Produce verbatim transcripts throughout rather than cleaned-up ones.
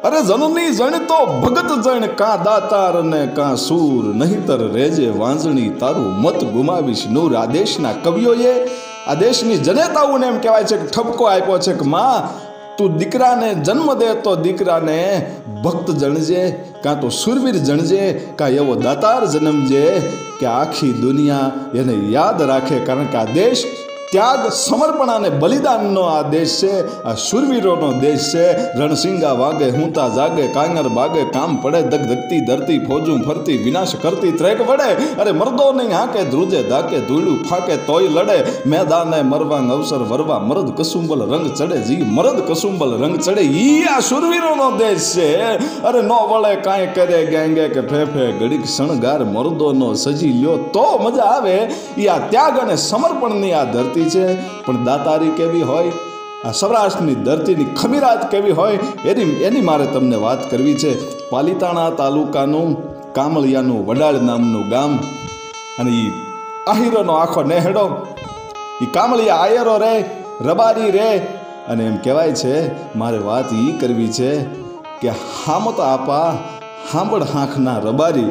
અરે જનની જણ તો ભગત જણ, કા દાતાર ને કા સૂર, નહીતર રેજે વાંજણી તારું મત ગુમાવીશ નૂર. આ દેશના કવિઓએ, આ દેશની જનેતાઓને એમ કહેવાય છે કે ઠપકો આપ્યો છે કે માં તું દીકરાને જન્મ દે તો દીકરાને ભક્ત જણજે, કાં તો સુરવીર જણજે, કાં એવો દાતાર જન્મજે કે આખી દુનિયા એને યાદ રાખે. કારણ કે આ દેશ ત્યાગ, સમર્પણ અને બલિદાનનો આ દેશ છે, આ શૂરવીરોનો દેશ છે. રણસિંગા વાગે, હુંતા જાગે, કાંગર બાગે, કામ પડે ધગધગતી ધરતી, ફોજું ફરતી, વિનાશ કરતી ત્રેક વડે. અરે મરદો નહીં હાકે, ધ્રુજે ધાકે, ધૂળું ફાકે તોય લડે. મેદાને મરવાંગ અવસર વરવા, મરદ કસુંબલ રંગ ચડે, જી મરદ કસુંબલ રંગ ચડે. ઈ આ શૂરવીરોનો દેશ છે. અરે નો વળે કાંઈ કરે ગેંગે કે ફેફે, ઘડીક શણગાર મરદોનો સજી લ્યો તો મજા આવે. ઈ આ ત્યાગ અને સમર્પણની આ ધરતી છે. પણ દાતારી કેવી હોય, આ સૌરાષ્ટ્રની ધરતીની ખમીરાત કેવી હોય, એની એની મારે તમને વાત કરવી છે. પાલિતાણા તાલુકાનું કામળિયાનું વડાળ નામનું ગામ, અને એ આહિરોનો આખો નેહડો, એ કામળિયા આયરો રે, રબારી રે. અને એમ કહેવાય છે, મારે વાત એ કરવી છે કે હામત આપા હાંભળ હાંખના રબારી.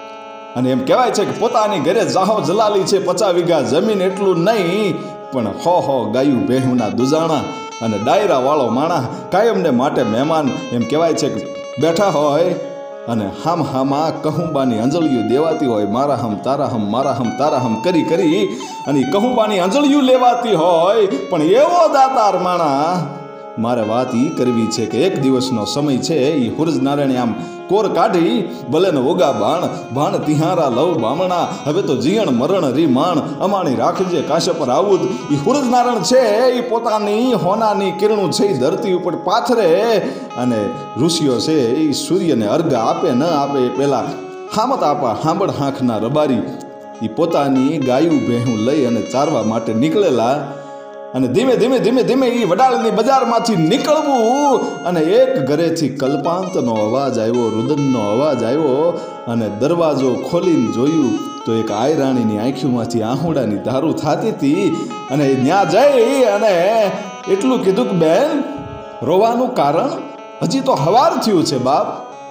અને એમ કહેવાય છે કે પોતાની ઘરે જાહો જલાલી છે, પચાસ વીઘા જમીન એટલું નહીં પણ હો હો ગાયું ભેહુના દુજાણા, અને ડાયરા વાળો માણા, કાયમને માટે મહેમાન. એમ કહેવાય છે કે બેઠા હોય અને હામ હામા કહુંબાની અંજળીઓ દેવાતી હોય, મારા હમ તારા હમ મારા હમ તારા હમ કરી કરી, અને કહુંબાની અંજળીઓ લેવાતી હોય. પણ એવો દાતાર માણા, મારે વાત એ કરવી છે કે એક દિવસનો સમય છે. એ હુરજ નારાયણે આમ કોર કાઢી, ભલે ને ઓગા બાણ, ભાણ તિહારા લવ બામણા, હવે તો જીયણ મરણ રી માણ, અમાણી રાખજે કાશે પર આવું. એ હુરજ નારાયણ છે, એ પોતાની હોનાની કિરણું છે એ ધરતી ઉપર પાથરે, અને ઋષિઓ છે એ સૂર્યને અર્ઘ આપે ન આપે એ પહેલા હામત આપા હાંભળ હાંખના રબારી એ પોતાની ગાયું ભેહું લઈ અને ચારવા માટે નીકળેલા. અને ધીમે ધીમે ધીમે ધીમે એ વડાળની બજારમાંથી નીકળવું, અને એક ઘરેથી કલ્પાંતનો અવાજ આવ્યો, રુદનનો અવાજ આવ્યો, અને દરવાજો ખોલીને જોયું તો એક આયરાણીની આંખીમાંથી આહુડાની ધારું થતી હતી. અને ત્યાં જઈ અને એટલું કીધું કે બેન, રોવાનું કારણ હજી તો હવાર થયું છે બાપ,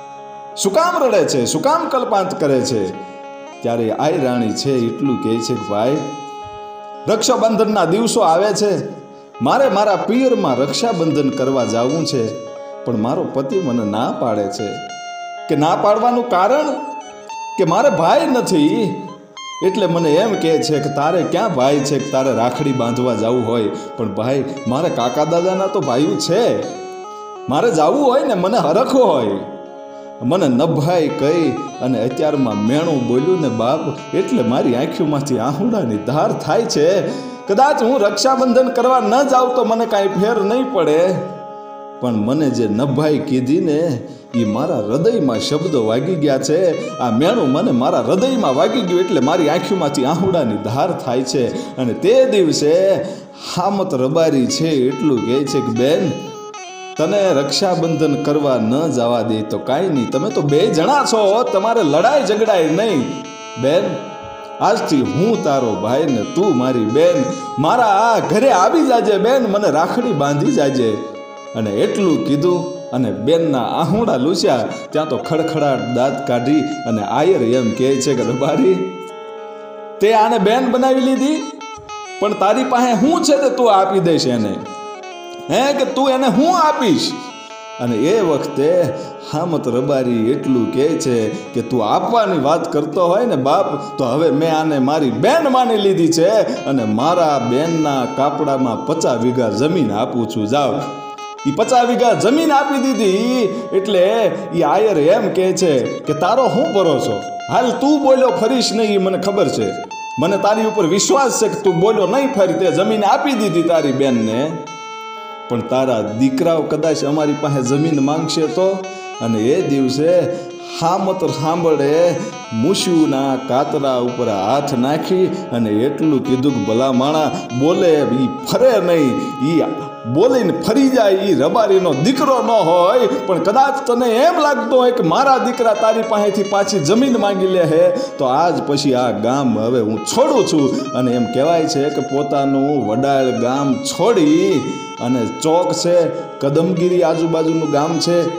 શું કામ રડે છે, શું કામ કલ્પાંત કરે છે? ત્યારે આયરાણી છે એટલું કહે છે કે ભાઈ, રક્ષાબંધનના દિવસો આવે છે, મારે મારા પિયરમાં રક્ષાબંધન કરવા જવું છે, પણ મારો પતિ મને ના પાડે છે. કે ના પાડવાનું કારણ કે મારે ભાઈ નથી, એટલે મને એમ કહે છે કે તારે ક્યાં ભાઈ છે કે તારે રાખડી બાંધવા જવું હોય. પણ ભાઈ, મારે કાકા દાદાના તો ભાઈઓ છે, મારે જવું હોય ને, મને હરખો હોય, મને નભાઈ કહી અને અત્યારમાં મેણું બોલ્યું ને બાપ, એટલે મારી આંખીઓમાંથી આહુડાની ધાર થાય છે. કદાચ હું રક્ષાબંધન કરવા ન જાઉં તો મને કાંઈ ફેર નહીં પડે, પણ મને જે નભાઈ કીધી ને એ મારા હૃદયમાં શબ્દો વાગી ગયા છે. આ મેણું મને મારા હૃદયમાં વાગી ગયું, એટલે મારી આંખીઓમાંથી આહુડાની ધાર થાય છે. અને તે દિવસે હામત રબારી છે એટલું કહે છે કે બેન, તને રક્ષાબંધન કરવા ન જવા દે તો કાંઈ નહીં, તમે તો બે જણા છો, તમારે લડાઈ ઝઘડાય નહીં. બેન, આજથી હું તારો ભાઈ ને તું મારી બેન, મારા ઘરે આવી જાજે બેન, મને રાખડી બાંધી જાજે. અને એટલું કીધું અને બેનના આહુડા લૂસ્યા. ત્યાં તો ખડખડાટ દાંત કાઢી અને આયર એમ કહે છે કે રબારી, તે આને બેન બનાવી લીધી, પણ તારી પાસે શું છે તે તું આપી દઈશ એને, હે કે તું એને હું આપીશ? અને એ વખતે હામત રબારી એટલું કહે છે કે તું આપવાની વાત કરતો હોય ને બાપ, તો હવે મેં આને મારી બેન માની લીધી છે, અને મારા બેનના કાપડામાં પચાસ વીઘા જમીન આપું છું, જાઓ. એ પચાસ વીઘા જમીન આપી દીધી. એટલે એ આયર એમ કહે છે કે તારો હું ભરોસો, હાલ તું બોલ્યો ફરીશ નહીં, એ મને ખબર છે, મને તારી ઉપર વિશ્વાસ છે કે તું બોલ્યો નહીં ફરી, તે જમીન આપી દીધી તારી બેનને. પણ તારા દીકરાઓ કદાચ અમારી પાસે જમીન માંગશે તો? અને એ દિવસે હામત સાંભળે મૂછુના કાતરા ઉપર હાથ નાખી અને એટલું કીધું કે ભલા માણા બોલે એ ફરે નહીં, એ બોલીને ફરી જાય, એ રબારીનો દીકરો ન હોય, પણ કદાચ તને એમ લાગતું હોય કે મારા દીકરા તારી પાસેથી પાછી જમીન માંગી લે હે, તો આજ પછી આ ગામ હવે હું છોડું છું. અને એમ કહેવાય છે કે પોતાનું વડાળ ગામ છોડી અને ચોક છે, કદમગીરી આજુબાજુનું ગામ છે,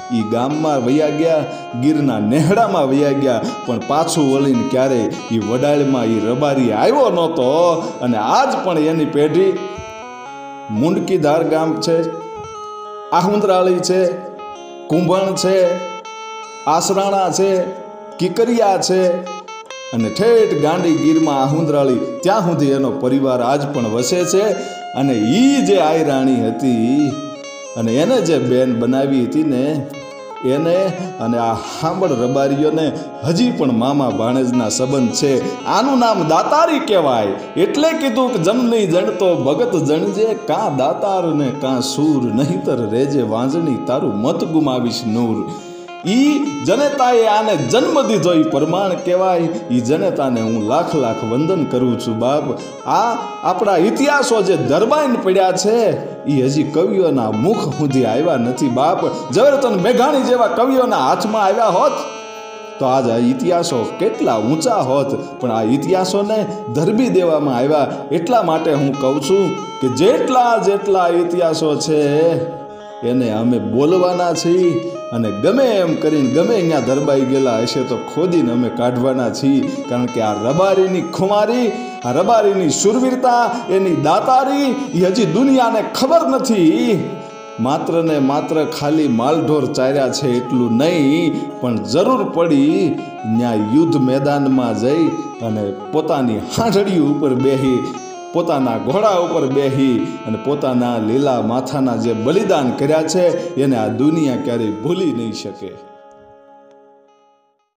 એ ગામમાં વયા ગયા, ગીરના નેહડામાં વયા ગયા, પણ પાછું વળીને ક્યારે એ વડાળમાં એ રબારી આવ્યો નહોતો. અને આજ પણ એની પેઢી મુંડકીધાર ગામ છે, આહુંદરાળી છે, કુંભણ છે, આસરાણા છે, કિકરિયા છે અને ઠેઠ ગાંડી ગીરમાં આહુંદરાળી ત્યાં સુધી એનો પરિવાર આજ પણ વસે છે. અને એ જે આયરાણી હતી અને એને જે બેન બનાવી હતી ને એને અને આ હાંભળ રબારીઓને હજી પણ મામા ભાણેજના સંબંધ છે. આનું નામ દાતારી કહેવાય. એટલે કીધું કે જનની જણતો ભગત જણજે, કાં દાતાર ને કાં સૂર, નહીતર રેજે વાંજણી તારું મત ગુમાવીશ નૂર. ઈ જનેતાએ આને જન્મ દીધો એ પ્રમાણ કહેવાય. ઈ જનેતાને હું લાખ લાખ વંદન કરું છું બાપ. આ આપણા ઇતિહાસો જે દરબાઈને પડ્યા છે એ હજી કવિઓના મુખ સુધી આવ્યા નથી બાપ. ઝવેરચંદ મેઘાણી જેવા કવિઓના હાથમાં આવ્યા હોત તો આજ આ ઇતિહાસો કેટલા ઊંચા હોત. પણ આ ઇતિહાસોને ધરબી દેવામાં આવ્યા. એટલા માટે હું કહું છું કે જેટલા જેટલા ઇતિહાસો છે એને અમે બોલવાના છીએ અને ગમે એમ કરીને ગમે અહીંયા દરબાઈ ગયેલા હશે તો ખોદીને અમે કાઢવાના છીએ. કારણ કે આ રબારીની ખુમારી, આ રબારીની શુરવીરતા, એની દાતારી એ હજી દુનિયાને ખબર નથી. માત્ર ને માત્ર ખાલી માલઢોર ચાર્યા છે એટલું નહીં, પણ જરૂર પડી ત્યાં યુદ્ધ મેદાનમાં જઈ અને પોતાની હાંઢળી ઉપર બેહી, પોતાના ઘોડા ઉપર બેહી અને પોતાના લીલા માથાના જે બલિદાન કર્યા છે એને આ દુનિયા ક્યારેય ભૂલી નહીં શકે.